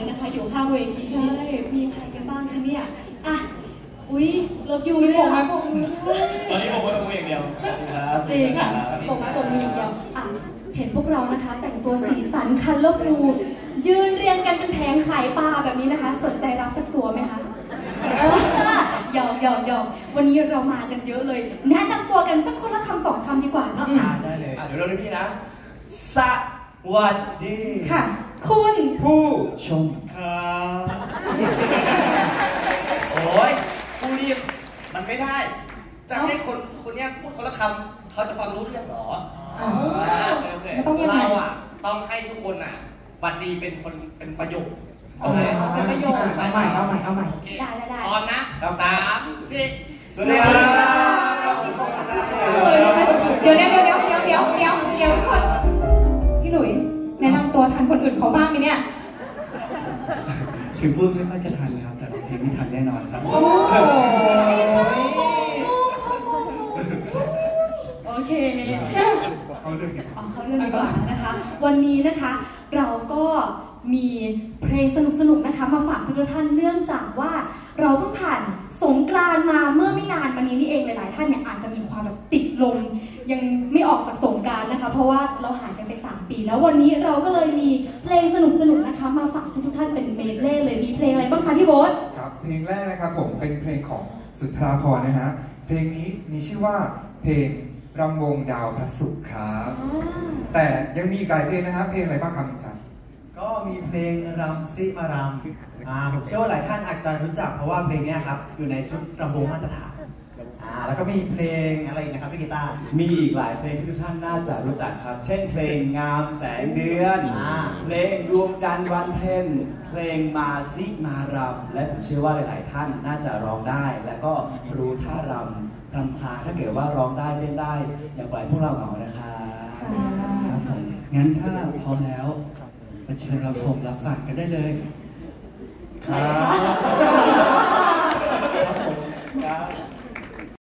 นะคะอยู่ข้างเวทีใช่มีใครกันบ้างคะเนี่ยอ่ะอุ้ยเลิฟยูเลยอ่ะบอกมือตอนนี้บอกมืออย่างเดียวครับจริงค่ะบอกมืออย่างเดียวอ่ะเห็นพวกเรานะคะแต่งตัวสีสันคัลเลอร์ฟูยืนเรียงกันเป็นแผงขายปลาแบบนี้นะคะสนใจรับสักตัวไหมคะหยอกวันนี้เรามากันเยอะเลยแนะนำตัวกันสักคนละคำ2 คำดีกว่าเนาะได้เลยเดี๋ยวเราด้วยพี่นะสวัสดีค่ะคุณผู้ชมครับโอ้ยผู้รีบมันไม่ได้จะให้คนเนี้ยพูดคนละคำเขาจะฟังรู้เรื่องหรอเราอ่ะต้องให้ทุกคนอ่ะบัดดีเป็นประโยคเป็นประโยคเอาใหม่ได้ตอนนะ3 4สวัสดีครับเดี๋ยวทุกคนพี่หลุยแนะนำตัวทันคนอื่นเขาบ้างไหมเนี่ยคือพูดไม่ค่อยจะทันครับแต่เพลงนี้ทันแน่นอนครับโอเคเขาเรื่องดีกว่านะคะวันนี้นะคะเราก็มีเพลงสนุกๆนะคะมาฝากทุกท่านเนื่องจากว่าเราเพิ่งผ่านสงกรานต์มาเมื่อไม่นานมานี้นี่เองหลายๆท่านเนี่ยอาจจะมีความแบบติดลมยังไม่ออกจากสงกรานต์นะคะเพราะว่าเราหายกันไป3 ปีแล้ววันนี้เราก็เลยมีเพลงสนุกๆนะคะมาฝากทุกท่านเป็นเมดเล่เลยมีเพลงอะไรบ้างคะพี่โบ๊ทครับเพลงแรกนะครับผมเป็นเพลงของสุนทราภรณ์นะฮะเพลงนี้มีชื่อว่าเพลงรำวงดาวพระศุกร์ครับแต่ยังมีอีกหลายเพลงนะครับเพลงอะไรบ้างครับอาจารย์ก็มีเพลงรำซิมารำผมเชื่อว่าหลายท่านอาจจะรู้จักเพราะว่าเพลงนี้ครับอยู่ในชุดรำวงมาตรฐานแล้วก็มีเพลงอะไรนะครับพี่กีตาร์มีอีกหลายเพลงที่ทุกท่านน่าจะรู้จักครับเช่นเพลงงามแสงเดือนเพลงดวงจันทร์วันเพ็ญเพลงมาซิมารำและผมเชื่อว่าหลายๆท่านน่าจะร้องได้และก็รู้ท่ารำพลางถ้าเกิดว่าร้องได้เล่นได้อย่าปล่อยพวกเราเหงานะครับผมงั้นถ้าพร้อมแล้วมาเชิญรับชมรับฟังกันได้เลยครับ